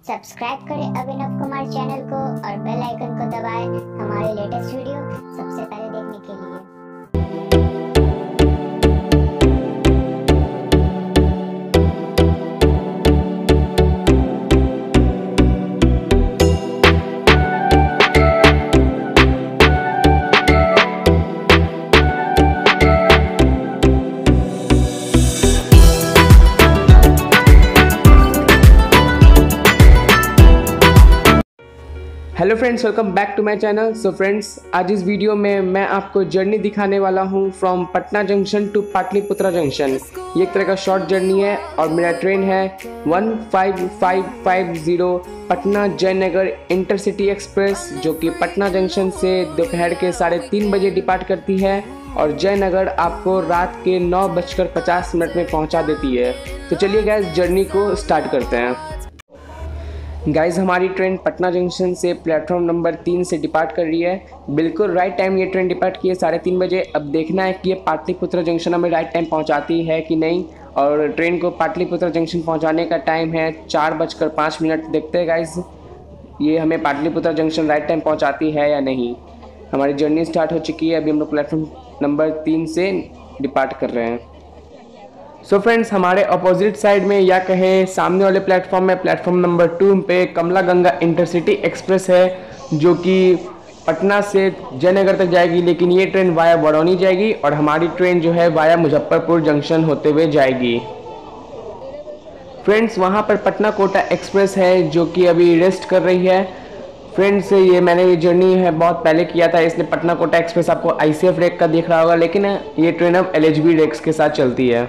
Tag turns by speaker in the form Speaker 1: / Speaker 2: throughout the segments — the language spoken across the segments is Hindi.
Speaker 1: सब्सक्राइब करें अभिनव कुमार चैनल को और बेल आइकन को दबाएं हमारे लेटेस्ट वीडियो सबसे पहले देखने के लिए।
Speaker 2: Hello friends, welcome back to my channel. So friends, आज इस वीडियो में मैं आपको जर्नी दिखाने वाला हूं from Patna junction to Pataliputra junction. ये एक तरह का शॉर्ट जर्नी है और मेरा ट्रेन है 15550 पटना जयनगर इंटरसिटी एक्सप्रेस, जो कि पटना जंक्शन से दोपहर के 3:30 बजे डिपार्ट करती है और जयनगर आपको रात के 9:50 में पहुंचा देती है। तो चलिए गाइस, जर्नी को स्टार्ट करते हैं। गाइज, हमारी ट्रेन पटना जंक्शन से प्लेटफॉर्म नंबर 3 से डिपार्ट कर रही है। बिल्कुल राइट टाइम ये ट्रेन डिपार्ट की है, 3:30 बजे। अब देखना है कि ये पाटलिपुत्रा जंक्शन हमें राइट टाइम पहुंचाती है कि नहीं। और ट्रेन को पाटलिपुत्रा जंक्शन पहुंचाने का टाइम है 4:05। देखते हैं गाइज, ये हमें पाटलिपुत्रा जंक्शन राइट टाइम पहुँचाती है या नहीं। हमारी जर्नी स्टार्ट हो चुकी है। अभी हम लोग प्लेटफॉर्म नंबर 3 से डिपार्ट कर रहे हैं। सो फ्रेंड्स, हमारे अपोजिट साइड में या कहें सामने वाले प्लेटफॉर्म में प्लेटफॉर्म नंबर 2 पे कमला गंगा इंटरसिटी एक्सप्रेस है, जो कि पटना से जयनगर तक जाएगी। लेकिन ये ट्रेन वाया बरौनी जाएगी और हमारी ट्रेन जो है वाया मुजफ्फरपुर जंक्शन होते हुए जाएगी। फ्रेंड्स, वहाँ पर पटना कोटा एक्सप्रेस है जो कि अभी रेस्ट कर रही है। फ्रेंड्स, मैंने ये जर्नी है बहुत पहले किया था, इसलिए पटना कोटा एक्सप्रेस आपको ICF रेक का दिख रहा होगा, लेकिन ये ट्रेन अब LHB रेक्स के साथ चलती है।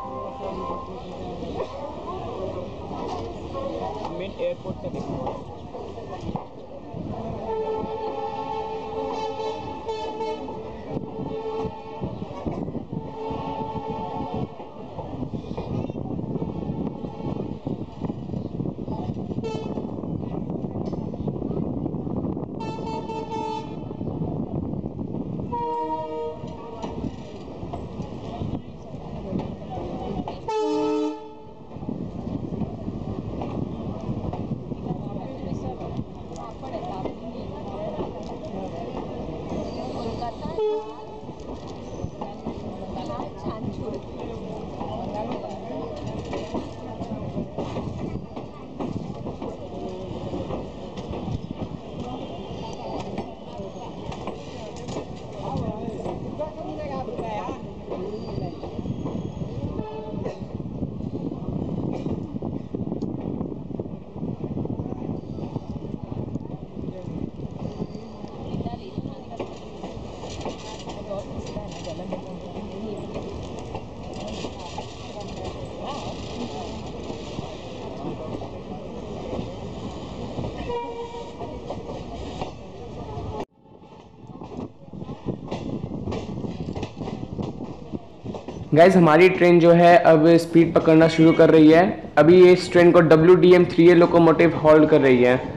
Speaker 2: गाइज, हमारी ट्रेन जो है अब स्पीड पकड़ना शुरू कर रही है। अभी इस ट्रेन को WDM-3A लोकोमोटिव होल्ड कर रही है।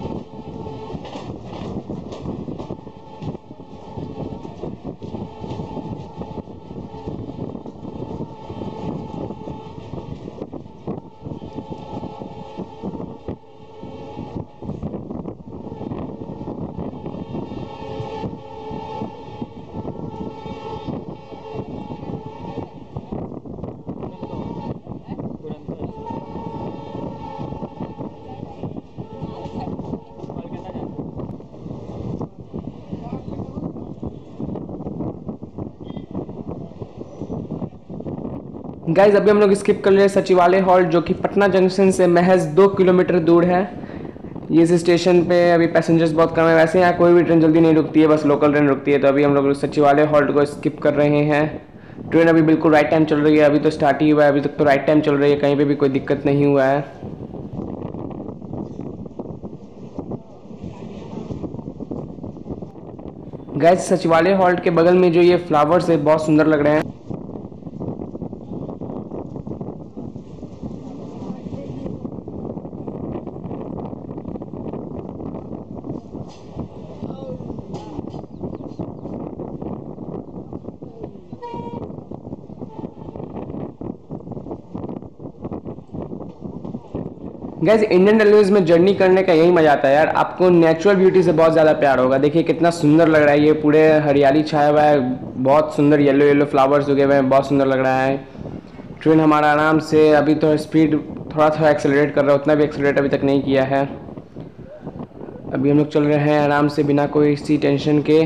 Speaker 2: गाइज, अभी हम लोग स्किप कर रहे सचिवालय हॉल, जो कि पटना जंक्शन से महज 2 किलोमीटर दूर है। ये इस स्टेशन पे अभी पैसेंजर्स बहुत कम है। वैसे यहाँ कोई भी ट्रेन जल्दी नहीं रुकती है, बस लोकल ट्रेन रुकती है। तो अभी हम लोग सचिवालय हॉल्ट को स्किप कर रहे हैं। ट्रेन अभी बिल्कुल राइट टाइम चल रही है। अभी तो स्टार्ट ही हुआ है, अभी तक तो राइट टाइम चल रही है, कहीं पर भी कोई दिक्कत नहीं हुआ है। गाइज, सचिवालय हॉल्ट के बगल में जो ये फ्लावर्स है बहुत सुंदर लग रहे हैं। गाइस इंडियन रेलवेज में जर्नी करने का यही मजा आता है यार, आपको नेचुरल ब्यूटी से बहुत ज़्यादा प्यार होगा। देखिए कितना सुंदर लग रहा है, ये पूरे हरियाली छाया हुआ है, बहुत सुंदर येलो येलो फ्लावर्स उगे हुए हैं, बहुत सुंदर लग रहा है। ट्रेन हमारा आराम से अभी तो स्पीड थोड़ा थोड़ा एक्सेलरेट कर रहा है, उतना भी एक्सेलरेट अभी तक नहीं किया है। अभी हम लोग चल रहे हैं आराम से बिना कोई सी टेंशन के।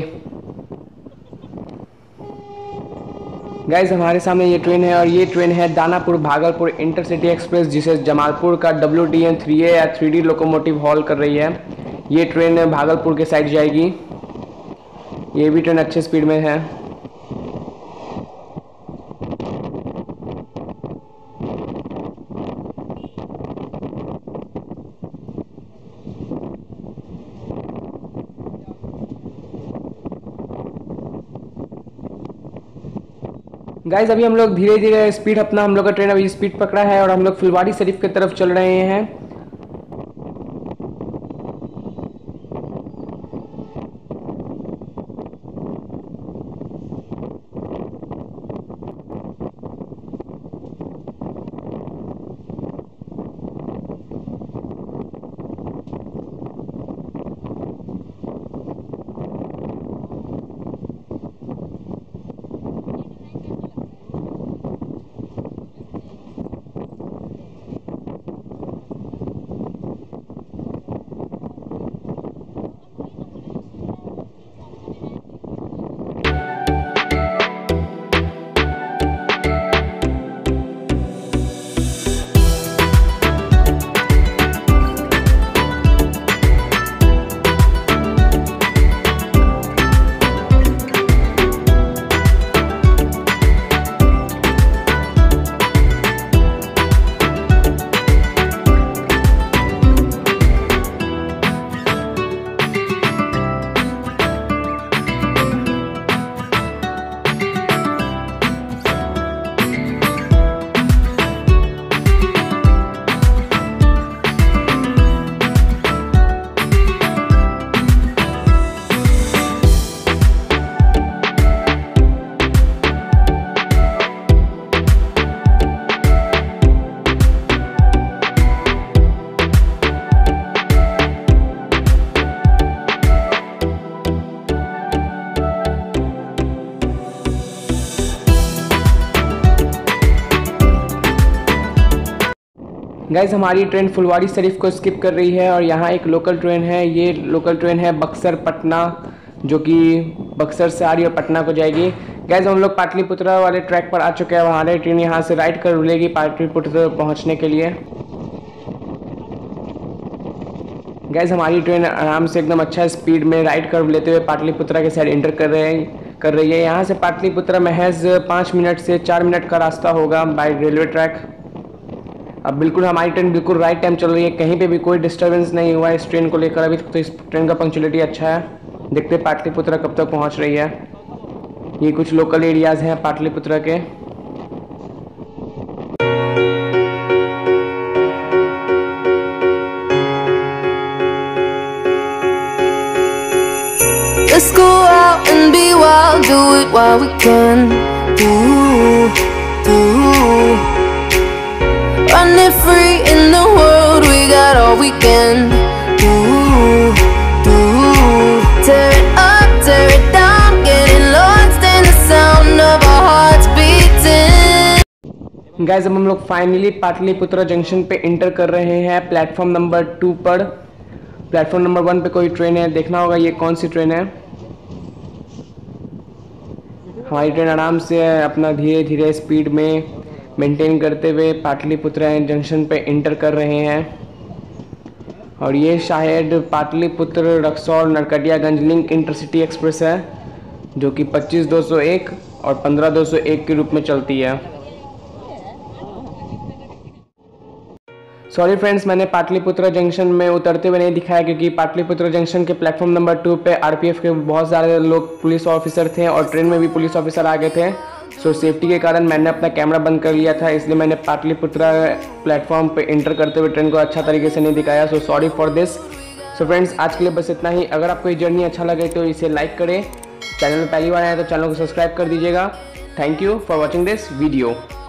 Speaker 2: गाइज हमारे सामने ये ट्रेन है और ये ट्रेन है दानापुर भागलपुर इंटरसिटी एक्सप्रेस, जिसे जमालपुर का WTN 3A या 3D लोकोमोटिव हॉल कर रही है। ये ट्रेन भागलपुर के साइड जाएगी। ये भी ट्रेन अच्छे स्पीड में है। गाइज अभी हम लोग धीरे धीरे स्पीड अपना, हम लोग का ट्रेन अभी स्पीड पकड़ा है और हम लोग फुलवाड़ी शरीफ की तरफ चल रहे हैं। गाइज हमारी ट्रेन फुलवाड़ी शरीफ को स्किप कर रही है और यहाँ एक लोकल ट्रेन है। ये लोकल ट्रेन है बक्सर पटना, जो कि बक्सर से आ रही है और पटना को जाएगी। गाइज हम लोग पाटलिपुत्रा वाले ट्रैक पर आ चुके हैं। हमारी ट्रेन यहाँ से राइट कर रुलेगी पाटलिपुत्र पहुँचने के लिए। गाइज हमारी ट्रेन आराम से एकदम अच्छा स्पीड में राइट कर्व लेते हुए पाटलिपुत्रा के साइड एंटर कर रही है। यहाँ से पाटलिपुत्रा महज 5 मिनट से 4 मिनट का रास्ता होगा बाय रेलवे ट्रैक। अब बिल्कुल हमारी ट्रेन बिल्कुल राइट टाइम चल रही है, कहीं पे भी कोई डिस्टर्बेंस नहीं हुआ है इस ट्रेन को लेकर अभी तक। तो इस ट्रेन का पंक्चुअलिटी अच्छा है। देखते हैं पाटलिपुत्रा कब तक पहुँच रही है। ये कुछ लोकल एरियाज़ हैं पाटलिपुत्रा के।
Speaker 3: Let's go out and be wild, do it while we can. Running free in the world, we got all we can. Tear it up, tear it down, getting lost in the sound of our hearts beating.
Speaker 2: Guys अब हम लोग फाइनली पाटलिपुत्रा जंक्शन पे इंटर कर रहे हैं प्लेटफॉर्म नंबर 2 पर। प्लेटफॉर्म नंबर 1 पे कोई ट्रेन है, देखना होगा ये कौन सी ट्रेन है। हमारी ट्रेन आराम से अपना धीरे धीरे स्पीड में मेंटेन करते हुए पाटलिपुत्रा जंक्शन पे इंटर कर रहे हैं। और ये शायद Pataliputra Raxaul Narkatiaganj link intercity express है, जो कि 25-201 और 15-201 के रूप में चलती है। सॉरी फ्रेंड्स, मैंने पाटलिपुत्रा जंक्शन में उतरते हुए नहीं दिखाया, क्योंकि पाटलिपुत्रा जंक्शन के प्लेटफॉर्म नंबर 2 पे आरपीएफ के बहुत सारे लोग पुलिस ऑफिसर थे और ट्रेन में भी पुलिस ऑफिसर आ गए थे। सो सेफ्टी के कारण मैंने अपना कैमरा बंद कर लिया था, इसलिए मैंने पाटलिपुत्रा प्लेटफॉर्म पे इंटर करते हुए ट्रेन को अच्छा तरीके से नहीं दिखाया। So sorry for this. So friends, आज के लिए बस इतना ही। अगर आपको ये जर्नी अच्छा लगे तो इसे लाइक करें, चैनल में पहली बार आए तो चैनल को सब्सक्राइब कर दीजिएगा। Thank you for watching this video.